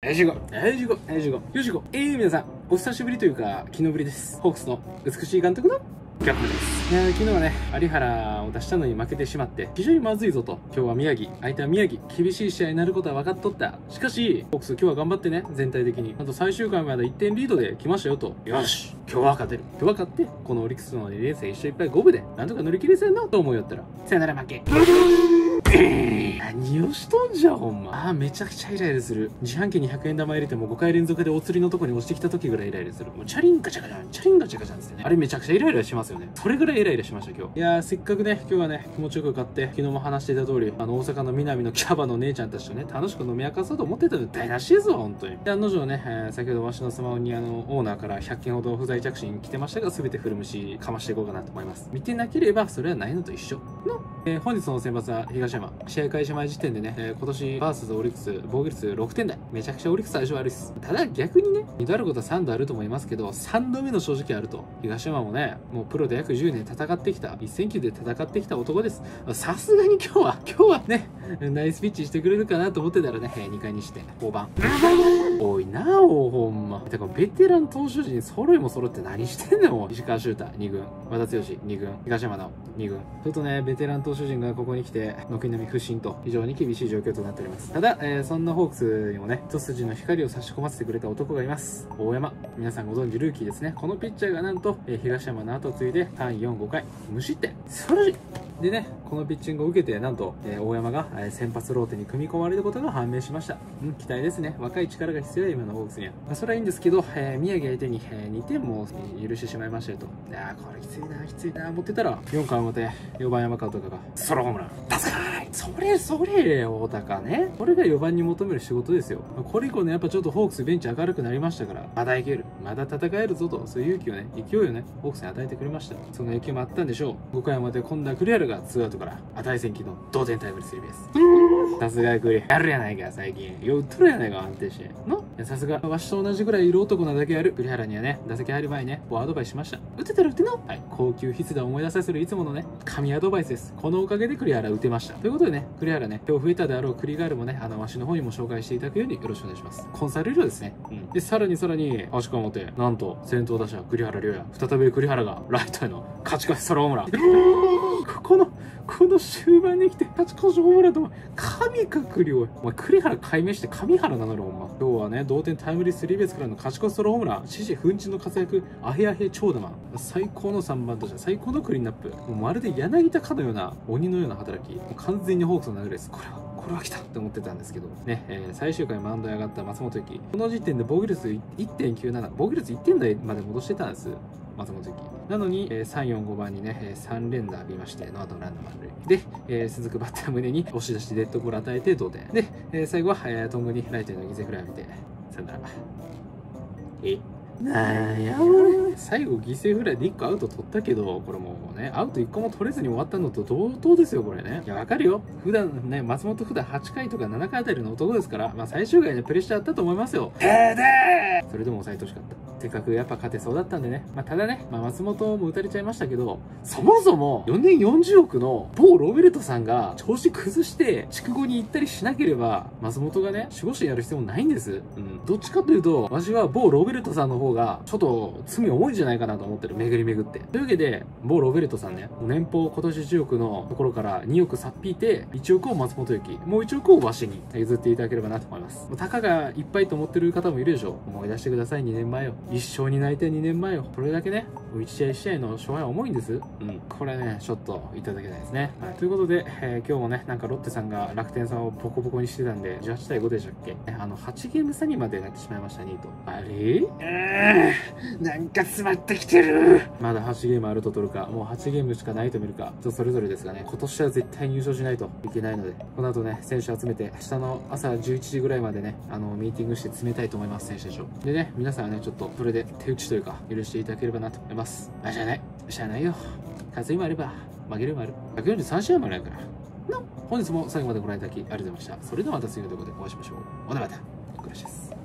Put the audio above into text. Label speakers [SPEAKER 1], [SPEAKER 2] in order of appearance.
[SPEAKER 1] 皆さん、お久しぶりというか、昨日ぶりです。ホークスの美しい監督のキャップです。昨日はね、有原を出したのに負けてしまって、非常にまずいぞと。今日は宮城、相手は宮城、厳しい試合になることは分かっとった。しかし、ホークス今日は頑張ってね、全体的に。あと最終回まで1点リードで来ましたよと。よし、今日は勝てる。今日は勝って、このオリックスの2連戦1勝1敗5分で、なんとか乗り切れせんなと思いよったら、さよなら負け。何をしとんじゃほんま。めちゃくちゃイライラする。自販機に100円玉入れても5回連続でお釣りのとこに落ちてきた時ぐらいイライラする。もうチャリンガチャガチャン、チャリンガチャガチャンってね。あれめちゃくちゃイライラしますよね。それぐらいイライラしました今日。いやー、せっかくね、今日はね、気持ちよく買って、昨日も話していた通り、大阪の南のキャバの姉ちゃんたちとね、楽しく飲み明かそうと思ってたの台無しですわ、本当に。で、案の定ね、先ほどわしのスマホにオーナーから100件ほど不在着信来てましたが、全て古虫かましていこうかなと思います。見てなければ、それはないのと一緒の。本日の選抜は東山。試合開始前時点でね、今年バースオリックス防御率6点台。めちゃくちゃオリックス相性悪いです。ただ逆にね、2度あることは3度あると思いますけど、3度目の正直あると。東山もね、もうプロで約10年戦ってきた、1戦級で戦ってきた男です。さすがに今日はね、ナイスピッチしてくれるかなと思ってたらね、2回にして、降板。多いなおほんま。てか、ベテラン投手陣揃いも揃って何してんねんもう。石川修太2軍、和田剛2軍、東山直2軍。ちょっとね、ベテラン投手陣がここに来て、軒並み不振と、非常に厳しい状況となっております。ただ、そんなホークスにもね、一筋の光を差し込ませてくれた男がいます。大山。皆さんご存知ルーキーですね。このピッチャーがなんと、東山の後を継いで、3、4、5回、無失点。素晴らしい。でね、このピッチングを受けて、なんと、大山が先発ローテに組み込まれることが判明しました。期待ですね。若い力が必要や、今のホークスには。それはいいんですけど、宮城相手に、2点も許してしまいましたよと。いやー、これきついな、思ってたら、4回表、4番山川とかが、ソロホームラン。助かーい。それ、大高ね。これが4番に求める仕事ですよ。これ以降ね、やっぱちょっとホークスベンチ明るくなりましたから、まだいける。まだ戦えるぞと、そういう勇気をね、勢いをね、ホークスに与えてくれました。その影響もあったんでしょう。5回まで今度は栗原が2アウトから、値千金の同点タイムリースリーベース。さすが栗やるやないか、最近。よ、打っとるやないか、安定して。さすが、わしと同じぐらい色男なだけある栗原にはね、打席入る前にね、アドバイスしました。打てたら打てな。はい。高級筆談を思い出させるいつものね、神アドバイスです。このおかげで栗原打てました。ということでね、栗原ね、今日増えたであろう栗ガールもね、わしの方にも紹介していただくようによろしくお願いします。コンサル料ですね。で、さらに、8回表、なんと、先頭打者、栗原亮也、再び栗原が、ライトへの勝ち越しソロホームラン。この終盤に来て、勝ち越しホームランと、神か栗を、お前、栗原解明して神原名乗るほんま。今日はね、同点タイムリースリーベースからの勝ち越しソロホームラン、獅子奮鎮の活躍、アヘアヘ長打マン、最高の3番打者、最高のクリーンナップ、もうまるで柳田かのような、鬼のような働き、もう完全にホークスの流れです。これは来たって思ってたんですけどね、最終回マウンドに上がった松本由紀、この時点で防御率 1.97、防御率1点台まで戻してたんです、松本由紀。なのに、3、4、5番にね、3連打浴びまして、ノーアウトランナー満塁。で、続くバッター胸に押し出しデッドボール与えて同点。で、最後は、トングにライトへの犠牲フライを浴びて、さよなら。なんや俺。最後犠牲フライで1個アウト取ったけど、これもうね、アウト1個も取れずに終わったのと同等ですよ、これね。いや、わかるよ。普段ね、松本普段8回とか7回あたりの男ですから、最終回ね、プレッシャーあったと思いますよ。それでも抑えてほしかった。せっかくやっぱ勝てそうだったんでね。ただね、松本も打たれちゃいましたけど、そもそも4年40億の某ロベルトさんが調子崩して筑後に行ったりしなければ、松本がね、守護神やる必要もないんです。どっちかというと、わしは某ロベルトさんの方が、ちょっと罪重いんじゃないかなと思ってる。巡り巡って。というわけで、某ロベルトさんね、年俸今年10億のところから2億さっぴいて、1億を松本由紀、もう1億をわしに譲っていただければなと思います。たかがいっぱいと思ってる方もいるでしょう。思い出してください、2年前よ。一生に泣いて2年前よ。それだけね、1試合1試合の勝敗は重いんです。これね、ちょっといただけないですね。ということで、今日もね、なんかロッテさんが楽天さんをボコボコにしてたんで、18対5でしたっけ8ゲーム差にまでなってしまいましたね、と。あれなんか詰まってきてる。まだ8ゲームあると取るか、もう8ゲームしかないと見るか、それぞれですがね、今年は絶対入賞しないといけないので、この後ね、選手集めて、明日の朝11時ぐらいまでね、ミーティングして詰めたいと思います、選手たちを。でね、皆さんはね、ちょっと、それで手打ちというか、許していただければなと思います。しゃあないよ。勝つ日もあれば、負ける日もある。143試合もあるやから。本日も最後までご覧いただきありがとうございました。それではまた次の動画でお会いしましょう。ほなまた。お疲れ様です。